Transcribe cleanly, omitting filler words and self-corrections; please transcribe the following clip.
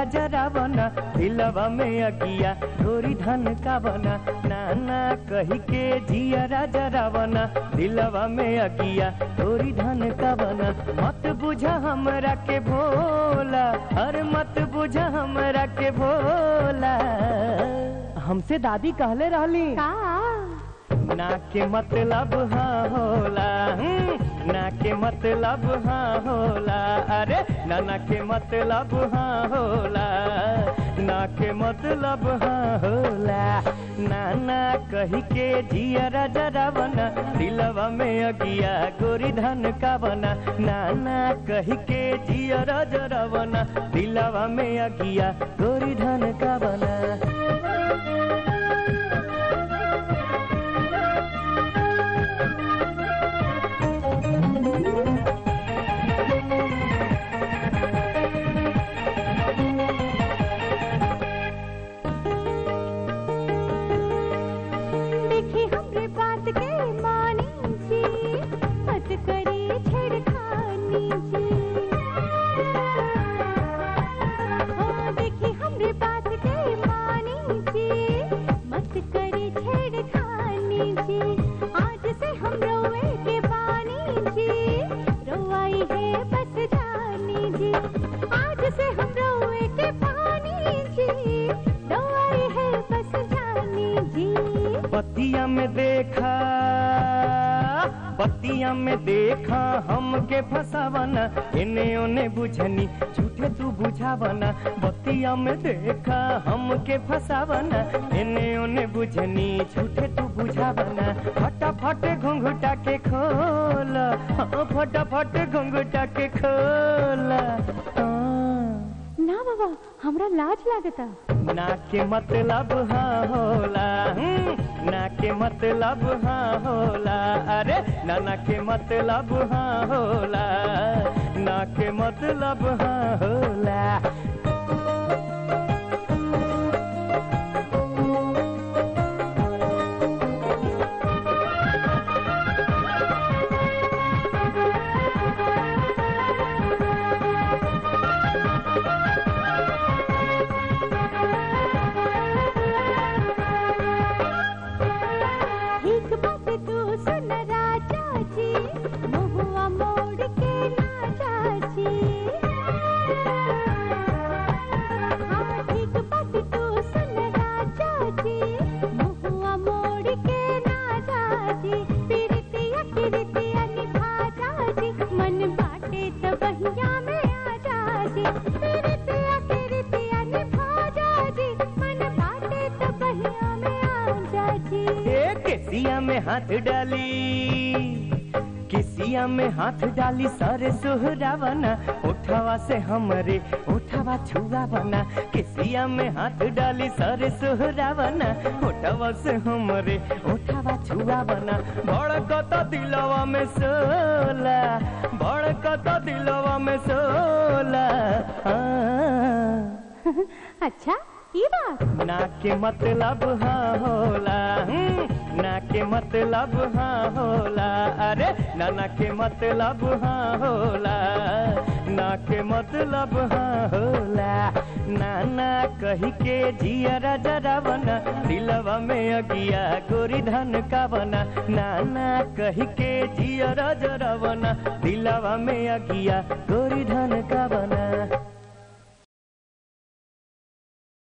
जरावना दिलवा में अगिया गोरी धन का बना नाना कही के जियरा जरावना दिलवा में अगिया गोरी धन का बना मत बुझा हमरा के भोला अरे मत बुझा हमरा के भोला हमसे दादी कहले रहली ना के मतलब हाँ होला ना के मतलब हाँ होला अरे नाना के मतलब हाँ होला ना के मतलब हाँ होला नाना कही के जियरा जरावना दिलवा में अगिया गोरी धन का बना नाना कही के जियरा जरावना दिलवा में अगिया गोरी धन का बना बतिया में देखा हमके फसावना इने ओने बुझनी झूठे तू बुझावना बतिया में देखा हमके फसावना इने ओने बुझनी झूठे तू बुझावना फटाफट घुंघटा के खोला फटाफट घुंघटा के खोला ना बाबा हमरा लाज लागता ना के मतलब हाँ होला ना के मतलब हाँ होला अरे नाना के मतलब हाँ होला ना के मतलब हाँ होला किसिया में हाथ डाली सारे सुहरावना उठावा से हमरे उठावा छुआवना किसिया में हाथ डाली सारे सुहरावना उठावा से हमरे उठावा छुआवना भड़कता दिलवा में सोला भड़कता दिलवा में सोला अच्छा ये बात ना के मतलब हाँ होला ना के मतलब हाँ होला अरे नाना के मतलब हाँ होला ना के मतलब हाँ होला नाना कही के जियरा जरावना दिलवा में अगिया गोरी धन का बना नाना कही के जियरा जरावना दिलवा में अगिया गोरी धन का बना